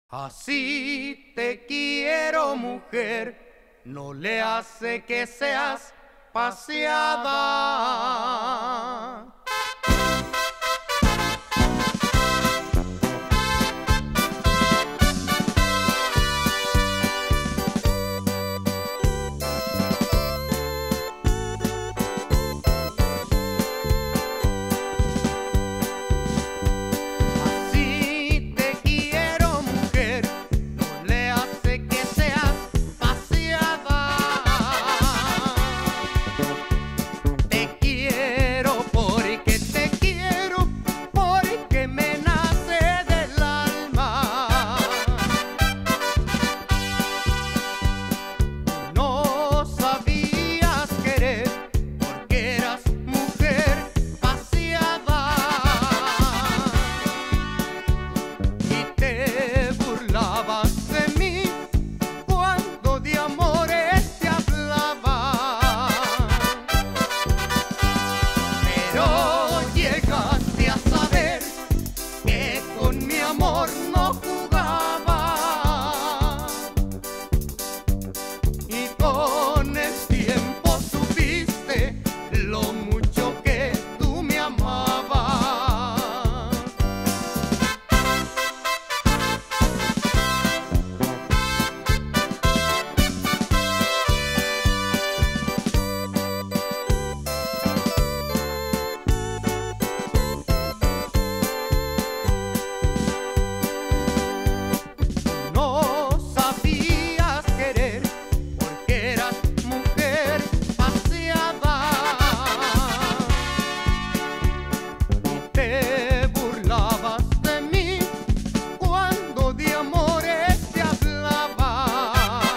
Así te quiero, mujer, no le hace que seas paseada. No jugaba y con el tiempo supiste lo mucho que tú me amabas. Te burlabas de mí cuando de amores te hablaba.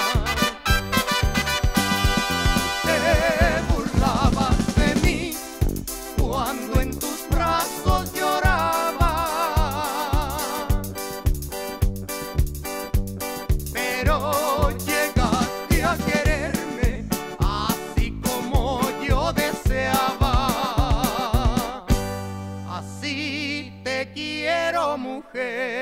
Te burlabas de mí cuando en tus brazos lloraba. Pero llegaste a quererme así como yo deseaba. Así te quiero, mujer.